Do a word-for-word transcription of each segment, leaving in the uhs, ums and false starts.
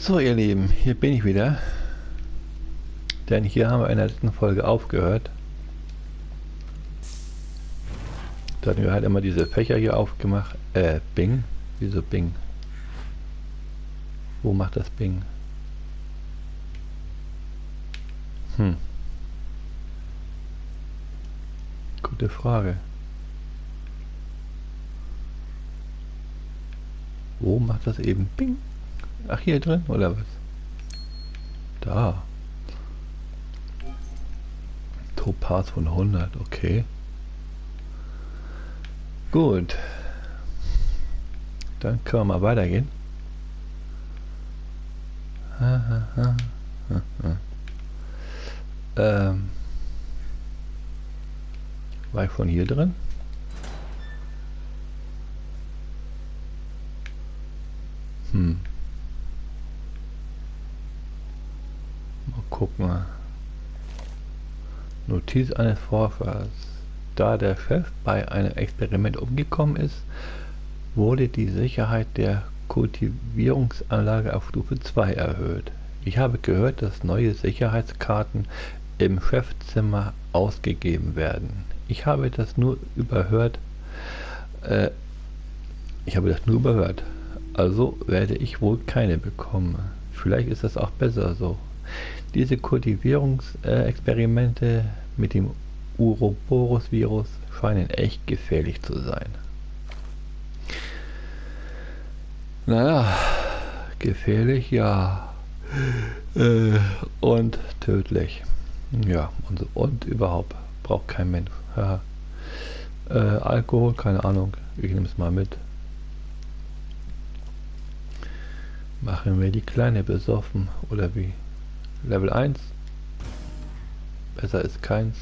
So, ihr Lieben, hier bin ich wieder. Denn hier haben wir in der letzten Folge aufgehört. Da hatten wir halt immer diese Fächer hier aufgemacht. Äh, Bing? Wieso Bing? Wo macht das Bing? Hm. Gute Frage. Wo macht das eben Bing? Ach, hier drin, oder was? Da. Topaz von hundert, okay. Gut. Dann können wir mal weitergehen. ähm. War ich von hier drin? Hm. Mal gucken. Notiz eines Forschers. Da der Chef bei einem Experiment umgekommen ist, wurde die Sicherheit der Kultivierungsanlage auf Stufe zwei erhöht. Ich habe gehört, dass neue Sicherheitskarten im Chefzimmer ausgegeben werden. Ich habe das nur überhört. Äh, ich habe das nur überhört. Also werde ich wohl keine bekommen. Vielleicht ist das auch besser so. Diese Kultivierungsexperimente äh, mit dem Uroboros-Virus scheinen echt gefährlich zu sein. Naja, gefährlich, ja. Äh, und tödlich. Ja, und, und überhaupt. Braucht kein Mensch. Ja. Äh, Alkohol, keine Ahnung. Ich nehme es mal mit. Machen wir die Kleine besoffen. Oder wie? Level eins. Besser ist keins.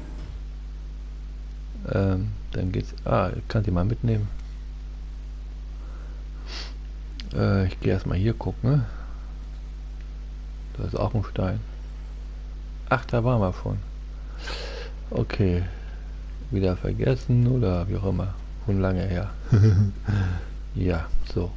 Ähm, dann geht's. Ah, ich kann die mal mitnehmen. Äh, ich gehe erstmal hier gucken. Ne? Da ist auch ein Stein. Ach, da waren wir schon. Okay. Wieder vergessen oder wie auch immer. Schon lange her. Ja, so.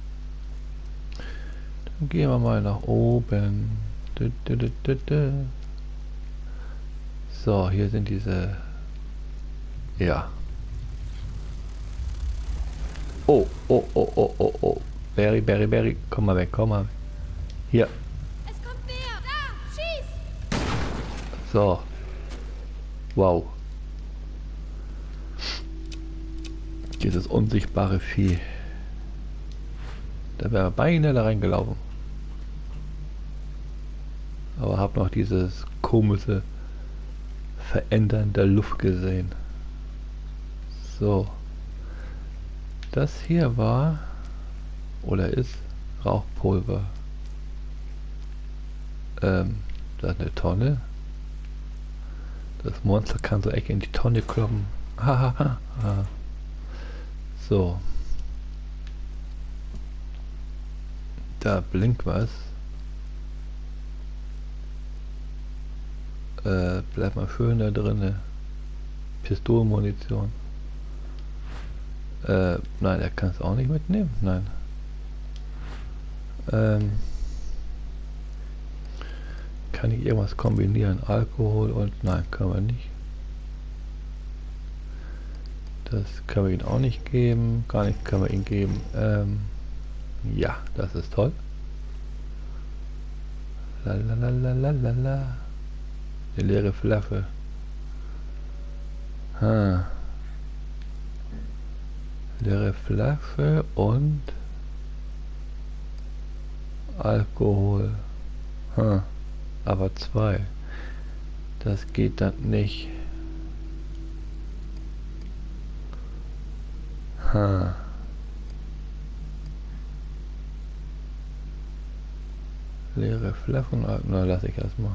Dann gehen wir mal nach oben. So, hier sind diese... Ja. Oh, oh, oh, oh, oh, oh. Berry, Berry, Berry. Komm mal weg, komm mal weg. Hier. Es kommt näher. Da, schieß! So. Wow. Dieses unsichtbare Vieh. Da wäre beinahe da reingelaufen. Aber hab noch dieses komische Verändern der Luft gesehen. So. Das hier war oder ist Rauchpulver. Ähm, das ist eine Tonne. Das Monster kann so echt in die Tonne kloppen. Hahaha. So. Da blinkt was. Äh, bleibt mal schön da drinne. Pistolenmunition. Äh, nein, er kann es auch nicht mitnehmen. Nein. Ähm, kann ich irgendwas kombinieren? Alkohol und... Nein, können wir nicht. Das können wir ihm auch nicht geben. Gar nicht können wir ihm geben. Ähm, ja, das ist toll. Lalalala. Eine leere Flasche. Ha. Leere Flasche und Alkohol. Ha. Aber zwei. Das geht dann nicht. Ha. Leere Flaschen. Na, lasse ich erstmal.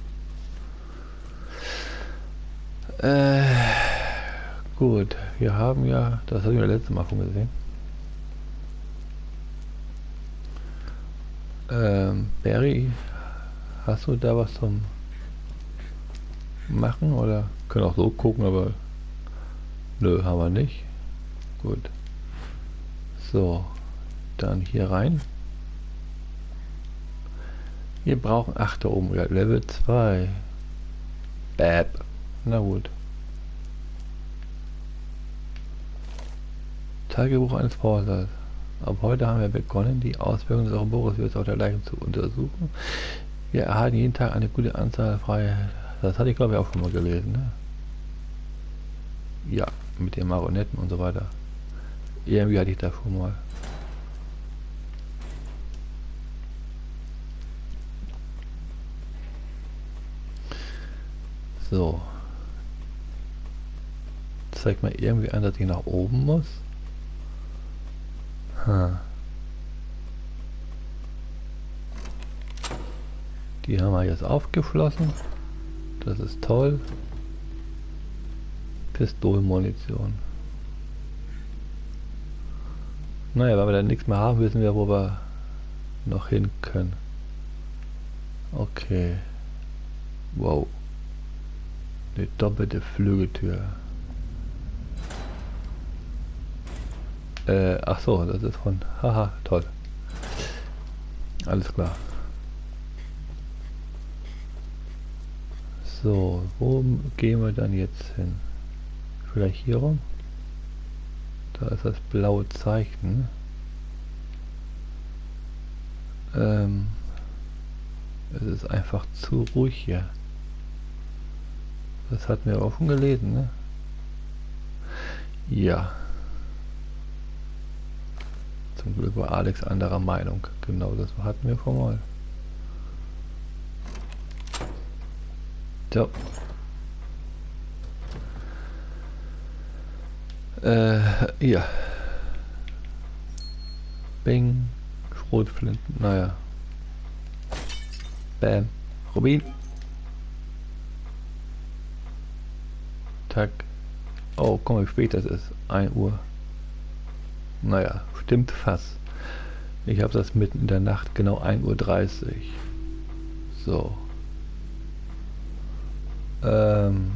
Äh, gut, wir haben ja, das habe ich ja letztes Mal schon gesehen. Ähm, Barry, hast du da was zum Machen oder können auch so gucken, aber nö, haben wir nicht. Gut. So, dann hier rein. Wir brauchen, ach da oben, ja, Level zwei. Bäb. Na gut. Tagebuch eines Forsers. Ab heute haben wir begonnen, die Auswirkungen des Ouroboros-Virus auf der Leiche zu untersuchen. Wir erhalten jeden Tag eine gute Anzahl freier. Das hatte ich glaube ich auch schon mal gelesen, ne? Ja, mit den Marionetten und so weiter. Irgendwie hatte ich da schon mal. So. Zeigt mir irgendwie an, dass ich nach oben muss. Hm. Die haben wir jetzt aufgeschlossen. Das ist toll. Pistolenmunition. Naja, wenn wir dann nichts mehr haben, wissen wir, wo wir noch hin können. Okay. Wow. Eine doppelte Flügeltür. Äh, ach so, das ist von... Haha, toll. Alles klar. So, wo gehen wir dann jetzt hin? Vielleicht hier rum? Da ist das blaue Zeichen. Ähm, es ist einfach zu ruhig hier. Das hatten wir auch schon gelesen, ne? Ja. Zum Glück war Alex anderer Meinung. Genau, das hatten wir schon mal. So. Äh, ja. Bing. Schrotflinten, naja. Bam. Rubin. Tag. Oh, guck mal, wie spät das ist. ein Uhr. Naja, stimmt fast. Ich habe das mitten in der Nacht, genau ein Uhr dreißig. So. Ähm.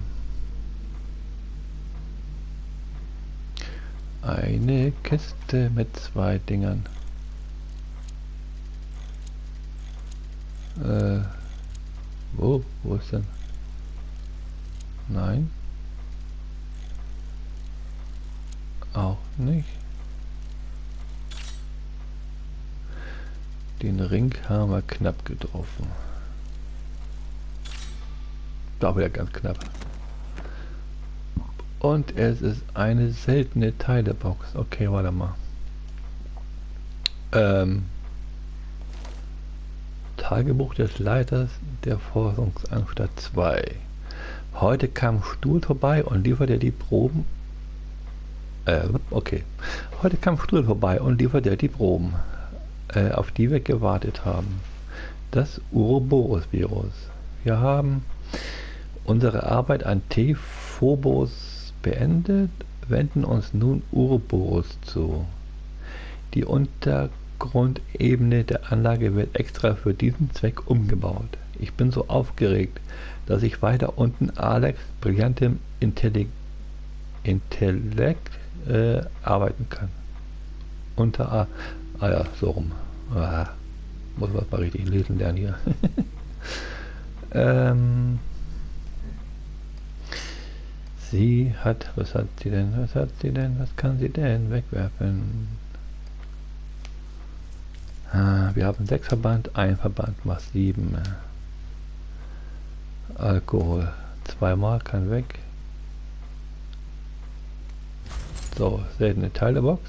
Eine Kiste mit zwei Dingern. Äh. Wo? Wo ist denn? Nein. Auch nicht. Den Ring haben wir knapp getroffen. Da wieder ganz knapp. Und es ist eine seltene Teilebox. Okay, warte mal. Ähm, Tagebuch des Leiters der Forschungsanstalt zwei. Heute kam Stuhl vorbei und lieferte die Proben. Äh, okay. Heute kam Stuhl vorbei und lieferte die Proben, äh, auf die wir gewartet haben. Das Ouroboros-Virus. Wir haben unsere Arbeit an T-Phobos beendet, wenden uns nun Ouroboros zu. Die Untergrundebene der Anlage wird extra für diesen Zweck umgebaut. Ich bin so aufgeregt, dass ich weiter unten Alex brillantem Intellekt, Intellekt äh, arbeiten kann. Unter A. Ah ja, so rum. Ah, muss was mal richtig lesen lernen hier. ähm, sie hat, was hat sie denn, was hat sie denn, was kann sie denn wegwerfen? Ah, wir haben sechs Verband, ein Verband macht sieben. Alkohol, zweimal kann weg. So, seltene Teilebox.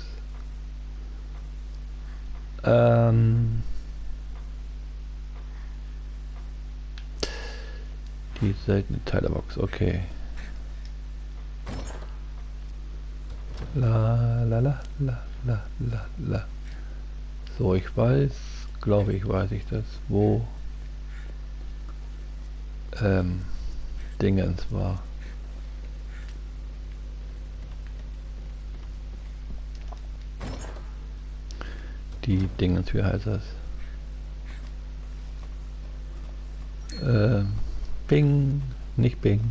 Ähm, die seltene Teilebox, okay. La la la la la la la. So, ich weiß, glaube ich, weiß ich das, wo ähm, Dingens war. Die Dingens, wie heißt das? Ähm, Bing, nicht Bing.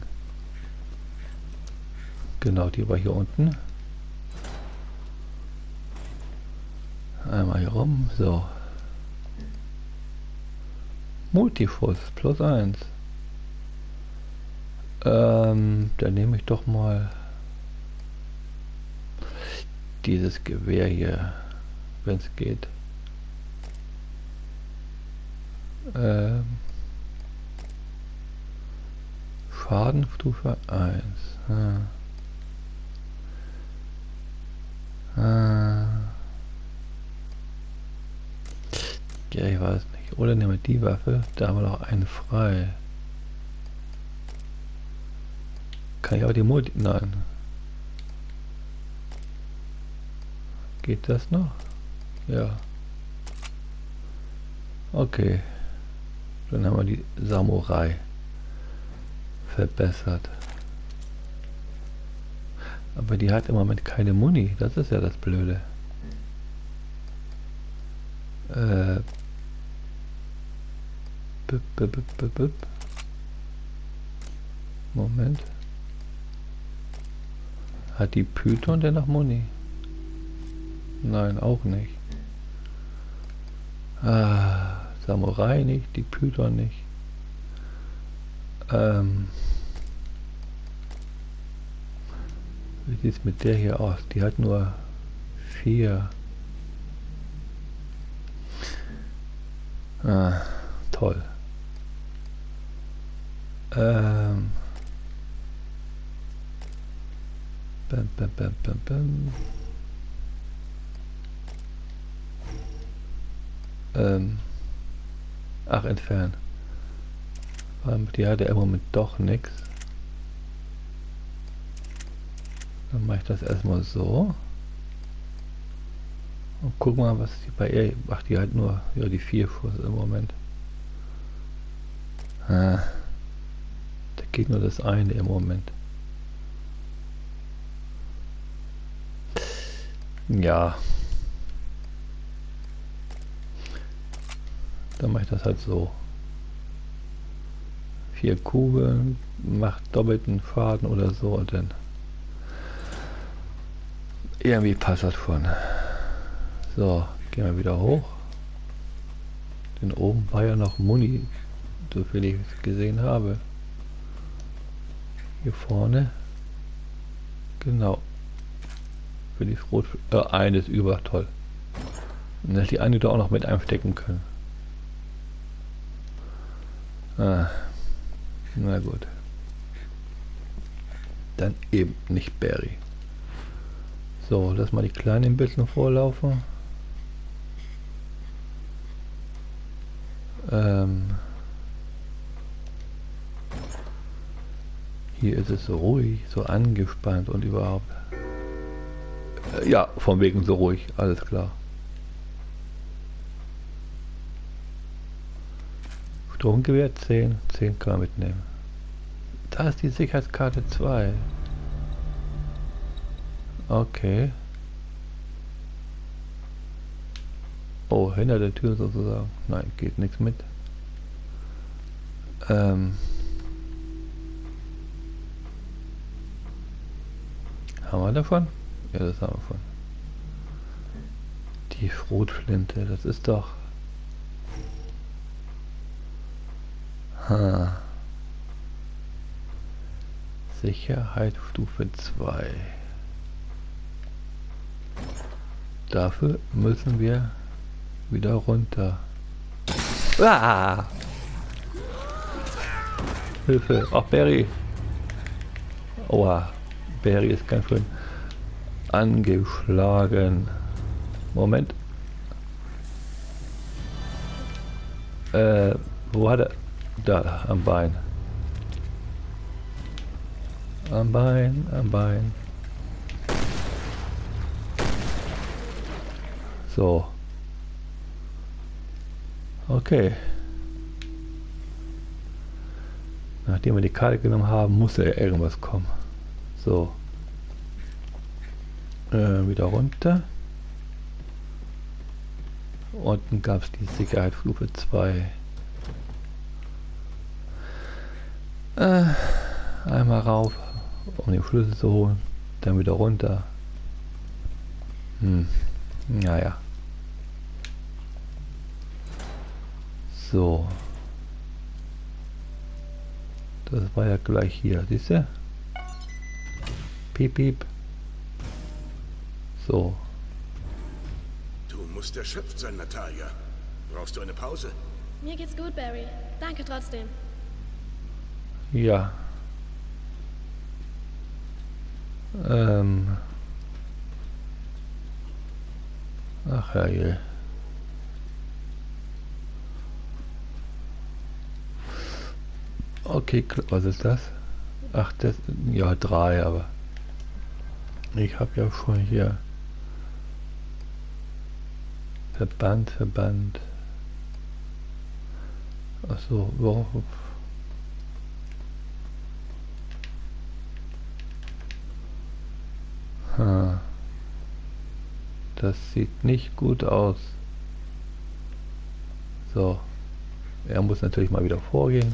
Genau, die war hier unten. Einmal hier rum, so. Multifuss plus eins. Ähm, dann nehme ich doch mal dieses Gewehr hier, wenn es geht. Ähm, Schadenstufe eins. Ah. Ah. Ja, ich weiß nicht. Oder nehmen wir die Waffe, da haben wir noch eine frei. Kann ich auch die Multi... Nein. Geht das noch? Ja. Okay. Dann haben wir die Samurai verbessert. Aber die hat im Moment keine Muni. Das ist ja das Blöde. Äh. Bip, bip, bip, bip, bip. Moment. Hat die Python denn noch Muni? Nein, auch nicht. Ah, Samurai nicht, die Python nicht. Ähm, wie sieht es mit der hier aus? Die hat nur vier. Ah, toll. Ähm, bam, bam, bam, bam, bam. Ähm, ach, entfernen. Die hatte im Moment doch nichts. Dann mache ich das erstmal so. Und guck mal, was die bei ihr. Ach, die hat nur ja, die vier Fuß im Moment. Ah, da geht nur das eine im Moment. Ja. Dann mache ich das halt so. Vier Kugeln, macht doppelten Faden oder so und dann irgendwie passt das von. So, gehen wir wieder hoch. Denn oben war ja noch Muni, so viel ich es gesehen habe. Hier vorne. Genau. Für die Rot. Äh, eines über, toll. Und dann hätte die eine da auch noch mit einstecken können. Ah. Na gut. Dann eben nicht Barry. So, lass mal die Kleinen ein bisschen vorlaufen. Ähm Hier ist es so ruhig, so angespannt und überhaupt. Äh, ja, von wegen so ruhig, alles klar. Stromgewehr zehn, zehn kann man mitnehmen. Da ist die Sicherheitskarte zwei. Okay. Oh, hinter der Tür sozusagen. Nein, geht nichts mit. Ähm. Haben wir davon? Ja, das haben wir von. Die Schrotflinte, das ist doch... Ha. Sicherheitsstufe zwei. Dafür müssen wir wieder runter. Ah! Hilfe! Ach, Barry! Oha, Barry ist ganz schön angeschlagen. Moment. Äh, wo hat er? Da, am Bein. Am Bein, am Bein. So. Okay. Nachdem wir die Karte genommen haben, muss ja irgendwas kommen. So. Äh, wieder runter. Unten gab es die Sicherheitsstufe zwei. Äh, einmal rauf, um den Schlüssel zu holen. Dann wieder runter. Hm. Naja. So. Das war ja gleich hier, siehst du? Piep, piep. So. Du musst erschöpft sein, Natalia. Brauchst du eine Pause? Mir geht's gut, Barry. Danke trotzdem. Ja. Ähm. Ach ja, je. Okay, was ist das? Ach, das, ja, drei, aber ich habe ja schon hier Verband, Verband. Ach so, wow. Ha. Das sieht nicht gut aus. So, er muss natürlich mal wieder vorgehen.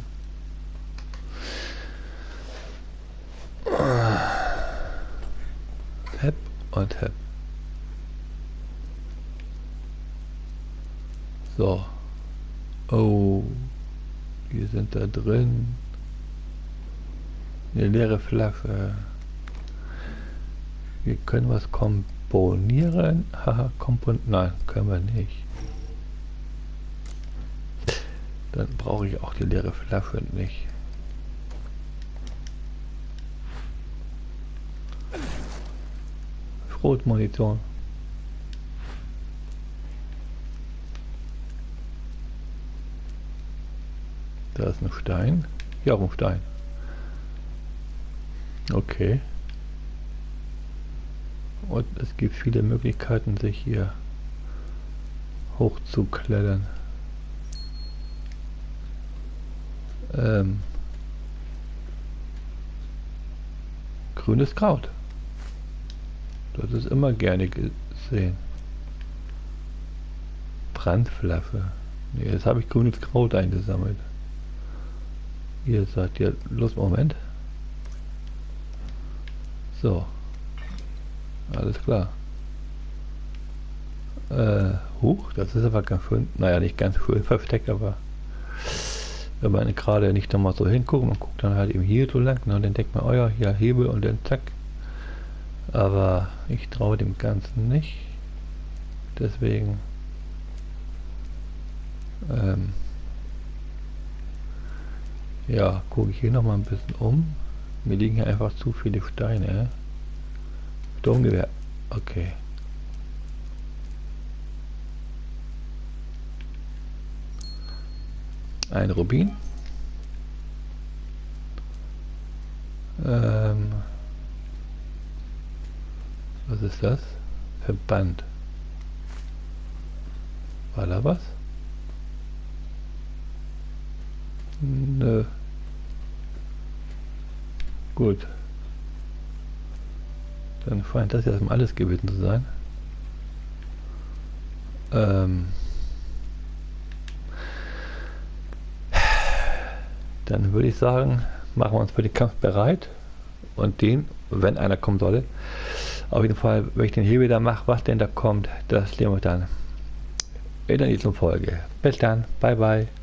Hep und Hep. So. Oh. Wir sind da drin. Eine leere Flasche. Wir können was komponieren. Haha, kompon... Nein, können wir nicht. Dann brauche ich auch die leere Flasche nicht. Schrotmunition. Da ist ein Stein. Ja, auch ein Stein. Okay. Und es gibt viele Möglichkeiten, sich hier hochzuklettern. Ähm. Grünes Kraut. Das ist immer gerne gesehen. Brandflasche. Nee, jetzt habe ich grünes Kraut eingesammelt. Ihr seid ja... Los, Moment. So. Alles klar. Äh, huch, das ist aber ganz schön... Naja, nicht ganz schön versteckt, aber... Wenn man gerade nicht nochmal so hinguckt, man guckt dann halt eben hier so lang, und dann denkt man, oh ja, hier Hebel und dann zack. Aber ich traue dem Ganzen nicht. Deswegen... Ähm... Ja, gucke ich hier noch mal ein bisschen um. Mir liegen hier einfach zu viele Steine. Sturmgewehr. Okay. Ein Rubin. Ähm. Was ist das? Verband. War da was? Nö. Gut. Dann scheint das ja erstmal alles gewesen zu sein. Ähm. Dann würde ich sagen, machen wir uns für den Kampf bereit. Und den, wenn einer kommen soll, auf jeden Fall, wenn ich den Hebel da mache, was denn da kommt, das sehen wir dann in der nächsten Folge. Bis dann. Bye bye.